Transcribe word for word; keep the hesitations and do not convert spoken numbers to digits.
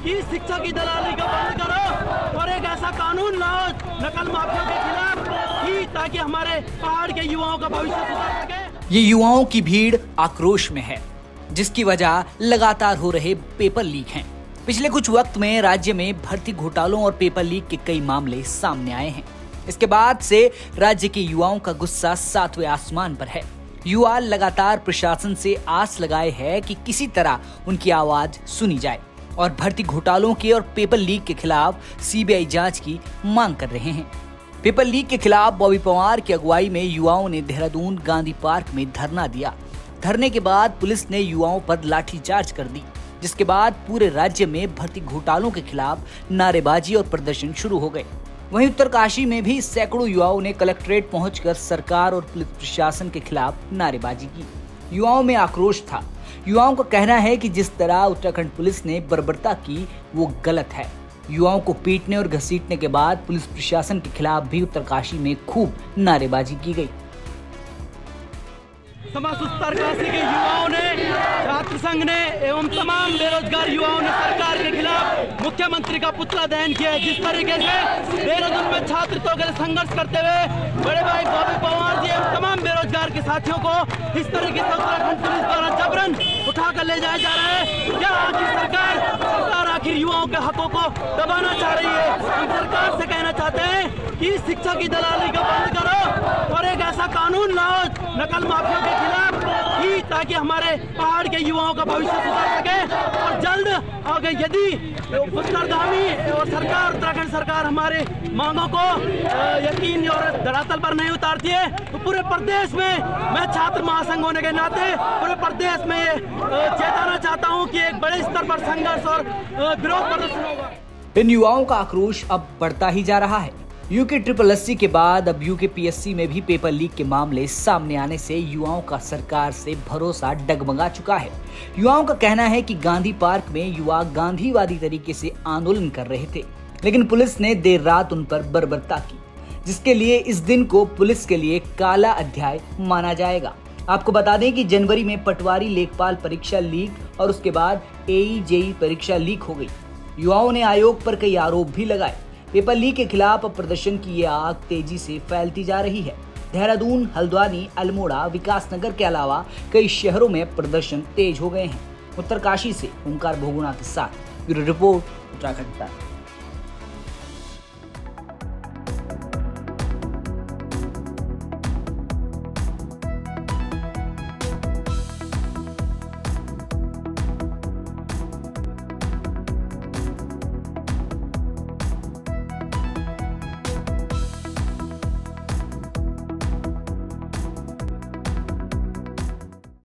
कि शिक्षा की दलाली को बंद करो और एक ऐसा कानून लाओ नकल माफिया के खिलाफ कि ताकि हमारे पहाड़ के युवाओं का भविष्य सुधर सके। ये युवाओं की भीड़ आक्रोश में है, जिसकी वजह लगातार हो रहे पेपर लीक हैं। पिछले कुछ वक्त में राज्य में भर्ती घोटालों और पेपर लीक के कई मामले सामने आए हैं। इसके बाद से राज्य के युवाओं का गुस्सा सातवें आसमान पर है। युवा लगातार प्रशासन से आस लगाए हैं कि किसी तरह उनकी आवाज सुनी जाए और भर्ती घोटालों के और पेपर लीक के खिलाफ सीबीआई जांच की मांग कर रहे हैं। पेपर लीक के खिलाफ बॉबी पवार की अगुवाई में युवाओं ने देहरादून गांधी पार्क में धरना दिया। धरने के बाद पुलिस ने युवाओं पर लाठीचार्ज कर दी, जिसके बाद पूरे राज्य में भर्ती घोटालों के खिलाफ नारेबाजी और प्रदर्शन शुरू हो गए। वहीं उत्तरकाशी में भी सैकड़ों युवाओं ने कलेक्ट्रेट पहुंचकर सरकार और पुलिस प्रशासन के खिलाफ नारेबाजी की। युवाओं में आक्रोश था। युवाओं का कहना है कि जिस तरह उत्तराखंड पुलिस ने बर्बरता की वो गलत है। युवाओं को पीटने और घसीटने के बाद पुलिस प्रशासन के खिलाफ भी उत्तरकाशी में खूब नारेबाजी की गई। समस्त उत्तरकाशी के युवाओं ने, छात्र संघ ने एवं तमाम बेरोजगार युवाओं ने सरकार के खिलाफ मुख्यमंत्री का पुतला दहन किया है। जिस तरीके से देहरादून में छात्रों के लिए संघर्ष करते हुए बड़े भाई बॉबी पवार जी एवं तमाम बेरोजगार के साथियों को इस तरीके से उत्तराखंड पुलिस द्वारा जबरन उठाकर ले जाया जा रहा है। क्या आखिर सरकार सरकार आखिर युवाओं के हकों को दबाना चाह रही है? हम सरकार से कहना चाहते हैं कि शिक्षा की दलाली को बंद करो और एक ऐसा कानून लाओ नकल माफिया के खिलाफ कि ताकि हमारे पहाड़ के युवाओं का भविष्य सुधर सके। और जल्द अगर यदि उत्तरगामी और सरकार उत्तराखंड सरकार हमारे मांगों को यकीन और धरातल पर नहीं उतारती है तो पूरे प्रदेश में, मैं छात्र महासंघ होने के नाते पूरे प्रदेश में ये चेताना चाहता हूँ कि एक बड़े स्तर पर संघर्ष और विरोध प्रदर्शन होगा। इन युवाओं का आक्रोश अब बढ़ता ही जा रहा है। यूके ट्रिपल एससी के बाद अब यूके पीएससी में भी पेपर लीक के मामले सामने आने से युवाओं का सरकार से भरोसा डगमगा चुका है। युवाओं का कहना है कि गांधी पार्क में युवा गांधीवादी तरीके से आंदोलन कर रहे थे, लेकिन पुलिस ने देर रात उन पर बर्बरता की, जिसके लिए इस दिन को पुलिस के लिए काला अध्याय माना जाएगा। आपको बता दें कि जनवरी में पटवारी लेखपाल परीक्षा लीक और उसके बाद एई जेई परीक्षा लीक हो गई। युवाओं ने आयोग पर कई आरोप भी लगाए। पेपर लीक के खिलाफ प्रदर्शन की ये आग तेजी से फैलती जा रही है। देहरादून, हल्द्वानी, अल्मोड़ा, विकासनगर के अलावा कई शहरों में प्रदर्शन तेज हो गए हैं। उत्तरकाशी से ओंकार भोगुणा के साथ ब्यूरो रिपोर्ट, उत्तराखंड।